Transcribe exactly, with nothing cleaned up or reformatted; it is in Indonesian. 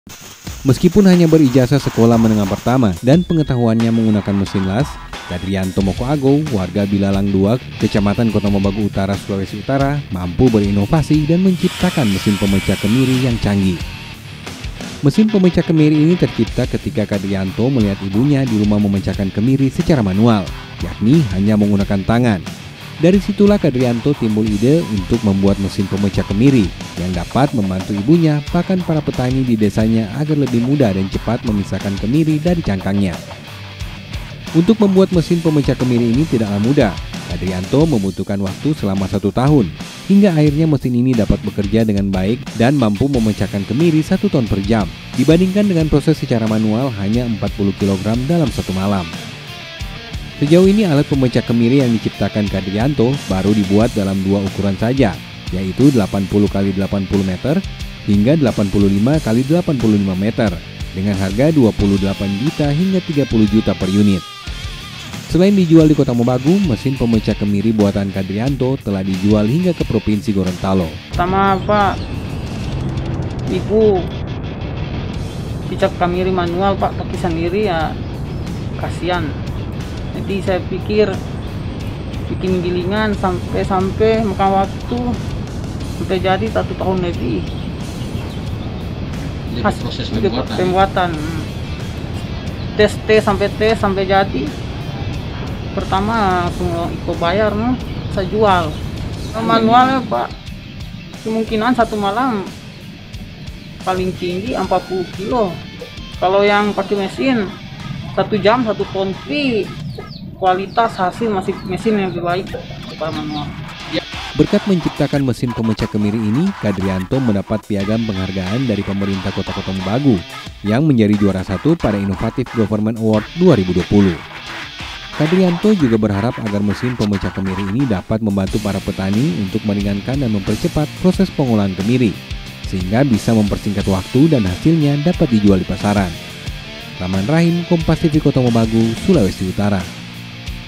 Meskipun hanya berijazah sekolah menengah pertama dan pengetahuannya menggunakan mesin las, Kadrianto Mokoago, warga Bilalang dua, Kecamatan Kota Mobagu Utara, Sulawesi Utara, mampu berinovasi dan menciptakan mesin pemecah kemiri yang canggih. Mesin pemecah kemiri ini tercipta ketika Kadrianto melihat ibunya di rumah memecahkan kemiri secara manual, yakni hanya menggunakan tangan. Dari situlah Kadrianto timbul ide untuk membuat mesin pemecah kemiri yang dapat membantu ibunya, bahkan para petani di desanya agar lebih mudah dan cepat memisahkan kemiri dari cangkangnya. Untuk membuat mesin pemecah kemiri ini tidaklah mudah. Kadrianto membutuhkan waktu selama satu tahun, hingga akhirnya mesin ini dapat bekerja dengan baik dan mampu memecahkan kemiri satu ton per jam, dibandingkan dengan proses secara manual hanya empat puluh kilogram dalam satu malam. Sejauh ini alat pemecah kemiri yang diciptakan Kadrianto baru dibuat dalam dua ukuran saja, yaitu delapan puluh kali delapan puluh meter hingga delapan puluh lima kali delapan puluh lima meter, dengan harga dua puluh delapan juta hingga tiga puluh juta per unit. Selain dijual di Kota Mobagu, mesin pemecah kemiri buatan Kadrianto telah dijual hingga ke Provinsi Gorontalo. Sama Pak, Ibu pijak kemiri manual Pak, tapi sendiri ya kasihan. Jadi saya pikir bikin gilingan sampai-sampai makan waktu sampai jadi satu tahun lebih. Jadi proses pembuatan. pembuatan. Tes tes sampai tes sampai jadi. Pertama langsung ikut bayar, no? Saya jual. Manualnya Pak, kemungkinan satu malam paling tinggi empat puluh kilo. Kalau yang pakai mesin satu jam satu ton, tapi kualitas hasil masih mesin yang lebih baik daripada manual. Berkat menciptakan mesin pemecah kemiri ini, Kadrianto mendapat piagam penghargaan dari pemerintah Kota Kota Mobagu yang menjadi juara satu pada Innovative Government Award dua ribu dua puluh. Kadrianto juga berharap agar mesin pemecah kemiri ini dapat membantu para petani untuk meringankan dan mempercepat proses pengolahan kemiri, sehingga bisa mempersingkat waktu dan hasilnya dapat dijual di pasaran. Rahman Rahim, Kompas T V Kota Mobagu, Sulawesi Utara.